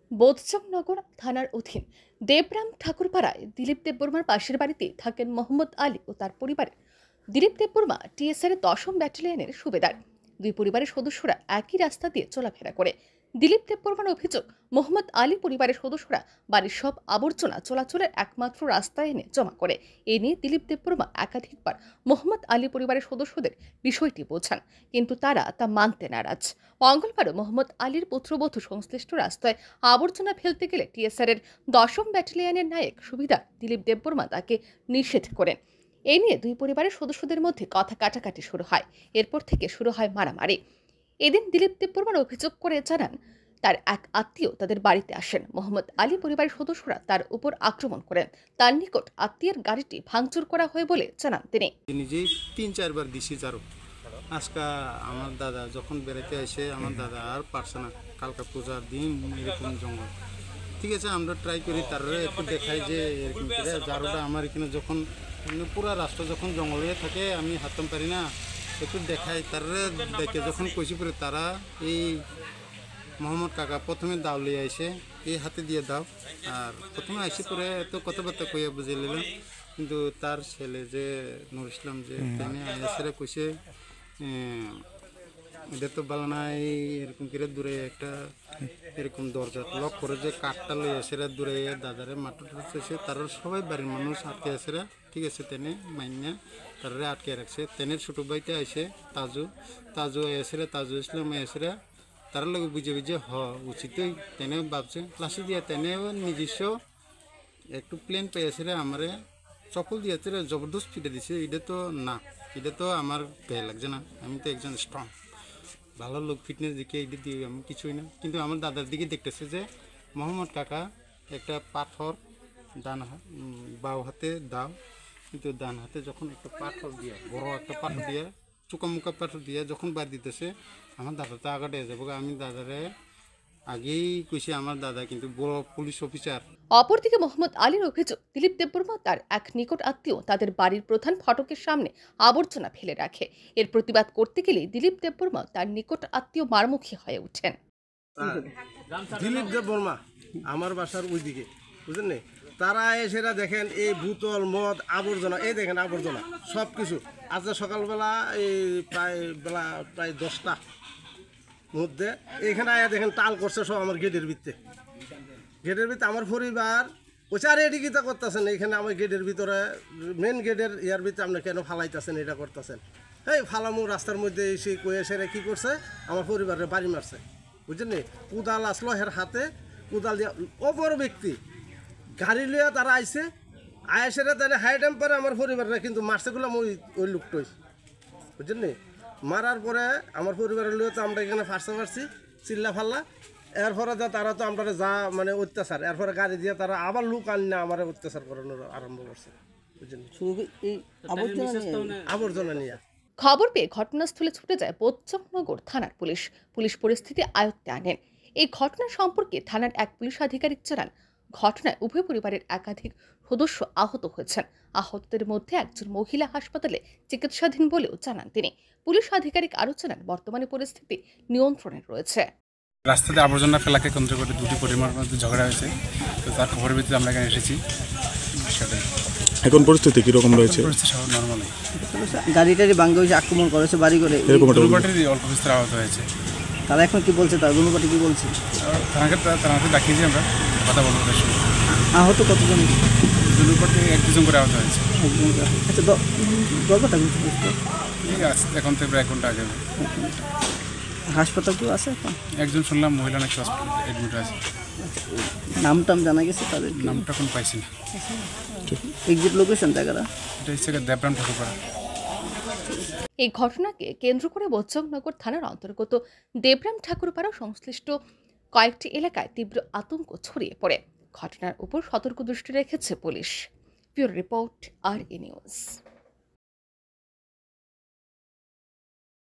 বোধচকনগর থানার অধীন দেবরাম ঠাকুরপাড়ায় দিলীপ দেববর্মার পাশের বাড়িতে থাকেন মোহাম্মদ আলী ও তার পরিবারের। দিলীপ দেববর্মা টিএসআর 10ম ব্যাটালিয়নের সুবেদার। দুই পরিবারের সদস্যরা একই রাস্তা দিয়ে চলাফেরা করে। দিলীপ দেববর্মার অভিযোগ, মোহাম্মদ আলী পরিবারের সদস্যরা বাড়ির সব আবর্জনা চলাচলের একমাত্র রাস্তায় এনে জমা করে। এ নিয়ে দিলীপ দেববর্মা একাধিকবার মোহাম্মদ আলী পরিবারের সদস্যদের বিষয়টি বোঝান, কিন্তু তারা তা মানতে নারাজ। মঙ্গলবারও মোহাম্মদ আলীর পুত্রবধূ সংশ্লিষ্ট রাস্তায় আবর্জনা ফেলতে গেলে টিএসআর 10ম ব্যাটালিয়নের নায়ক সুবিধার দিলীপ দেববর্মা তাকে নিষেধ করেন। এ নিয়ে দুই পরিবারের সদস্যদের মধ্যে কথা কাটাকাটি শুরু হয়। এরপর থেকে শুরু হয় মারামারি। এদিন দিলীপ দেববর্মার অভিযোগ করে জানান, তার এক আত্মীয় তাদের বাড়িতে আসেন। মোহাম্মদ আলী পরিবারের সদস্যরা তার উপর আক্রমণ করেন। তার নিকট আত্মীয়ের গাড়িটি ভাঙচুর করা হয় বলে জানান তিনি। নিজেই 3-4 বার দিছি যারো। আজকে আমার দাদা যখন বেড়াতে আসে, আমার দাদা আর পারছে না, কালকা পূজার দিন এরকম জঙ্গল। ঠিক আছে, আমরা ট্রাই করি তারা একটু দেখাই যে এরকম করে জারোটা আমার এখানে যখন পুরা রাস্তা যখন জঙ্গল হয়ে থাকে আমি হাততাম পারি না, একটু দেখাই তারা দেখে যখন কইছি পরে তারা এই মোহাম্মদ কাকা প্রথমে দাও লিয়ে আইসে, এই হাতে দিয়ে দাও। আর প্রথমে আইসে পরে এত কথাবার্তা কইয়া বুঝে নিলাম, কিন্তু তার ছেলে যে নুর ইসলাম যে তিনি আইসেরা কইছে এটা তো ভালো নাই, এরকম করে দূরে একটা এরকম দরজা লক করে যে কাঠটা লই আসেরা দূরে দাদারে মাটি সে তারা সবাই বাড়ির মানুষ আটকে আসেরা। ঠিক আছে, তেনে মাইনা তারা আটকে রাখছে। তেনের ছোটো ভাইতে আইসে তাজু আসেরা, তাজু ইসলাম আসেরা, তার লগে বুঝে বুঝে উচিতই তেনে ভাবছে ক্লাসে দিয়ে তেনে নিজস্ব একটু প্লেন পেয়েছে আমারে চপল দিয়েছে, জবরদস্ত ফিটে দিছে। এটা তো না, এটা তো আমার গায়ে লাগছে না। আমি তো একজন স্ট্রং ভালো লোক, ফিটনেস দিকে এটা দিয়ে আমি কিছুই না। কিন্তু আমার দাদার দিকে দেখতেছে যে মোহাম্মদ কাকা একটা পাথর ডান বাও হাতে দাও, কিন্তু ডান হাতে যখন একটা পাথর দিয়ে বড় একটা পাথর দিয়ে চুকামুকা পাথর দিয়ে যখন বাদ দিতেছে, আমার দাদা তো আগাটে যাবো। আমি দাদারে আগেই কইছি, আমার দাদা কিন্তু বড় পুলিশ অফিসার। অপরদিকে মোহাম্মদ আলীর অভিযোগ, দিলীপ দেববর্মা তার এক নিকট আত্মীয় তাদের বাড়ির প্রধান ফটকের সামনে আবর্জনা ফেলে রাখে। এর প্রতিবাদ করতে গেলে দিলীপ দেববর্মা তার নিকট আত্মীয় মারমুখী হয়ে ওঠেন। দিলীপ দেববর্মা আমার বাসার ওইদিকে, বুঝলেন, তারা এসেরা দেখেন এই বোতল মদ আবর্জনা, এই দেখেন আবর্জনা সব কিছু। আজকে সকালবেলা এই প্রায় 10টা মধ্যে এখানে আয়া দেখেন টাল করছে সব আমার গেটের ভিতরে আমার পরিবার ওই আর এটি কিতা করতেছেন এখানে আমার গেটের ভিতরে, মেন গেটের ইয়ার ভিতরে আপনি কেন ফালাইতেছেন, এটা করতেছেন। এই ফালামু রাস্তার মধ্যে এসে কয়ে সেরে কী করছে, আমার পরিবারের বাড়ি মারছে, বুঝলেন। কুদাল আসলো হের হাতে, কুদাল দিয়ে অপর ব্যক্তি গাড়ি লিয়া তারা আইসে, আয়সেরা তাহলে হাই টেম্পারে আমার পরিবাররা কিন্তু মারছেগুলো ওই লোকটাই, বুঝলেন। মারার পরে আমার পরিবারের লিয়ে তো আমরা এখানে ফার্সি চিল্লা ফাল্লা। এরপরে তারা তো আমরা যা মানে অত্যাচার, এরপরে গাড়ি দিয়ে তারা আবার লোক আনলে আমার অত্যাচার করানোর আরম্ভ করছে, বুঝলেন, আবর্জনা নিয়ে। খবর পেয়ে ঘটনাস্থলে ছুটে যায় বোধচকনগর থানার পুলিশ পরিস্থিতি আয়ত্তে আনেন। এই ঘটনা সম্পর্কে থানার এক পুলিশ আধিকারিক জানান, ঘটনায় উভয় পরিবারের একাধিক সদস্য আহত হয়েছেন। আহতদের মধ্যে একজন মহিলা হাসপাতালে চিকিৎসাধীন বলেও জানান তিনি। পুলিশ আধিকারিক আরও জানান, বর্তমানে পরিস্থিতি নিয়ন্ত্রণে রয়েছে। রাস্তাতে আবর্জনা ফেলাকে কেন্দ্র করে দুটি পরিবারের মধ্যে ঝগড়া হয়েছে, তো তার খবরের ভিত্তিতে আমরা এখানে এসেছি। এখন পরিস্থিতি কিরকম রয়েছে? নর্মাল। গাড়িটারি ভাঙ্গা হয়েছে, আক্রমণ করেছে বাড়ি করে, অল্প বিস্তর আহত হয়েছে। তারা এখন কি বলছে, তার দুপাটি কি বলছে? থানাকে ডাকিয়েছি আমরা, কথা বলবো। আহত কতজন? দুপাটি 1-2 জন করে আহত হয়েছে। আচ্ছা, গল্পটা এখন থেকে প্রায় 1 ঘন্টা আগে। হাসপাতাল কেউ আছে এখন? একজন শুনলাম মহিলা নাকি হসপিটালে অ্যাডমিট আছে। নামটাম জানা গেছে তাদের? নামটা এখন পাইছি না। এক্সাক্ট লোকেশন জায়গাটা এটা হচ্ছে দেবরাম ঠাকুরপাড়া। এই ঘটনাকে কেন্দ্র করে বোধচকনগর থানার অন্তর্গত দেবরাম ঠাকুরপাড়া সংশ্লিষ্ট কয়েকটি এলাকায় তীব্র আতঙ্ক ছড়িয়ে পড়ে। ঘটনার উপর সতর্ক দৃষ্টি রেখেছে পুলিশ। Bureau report, RE news.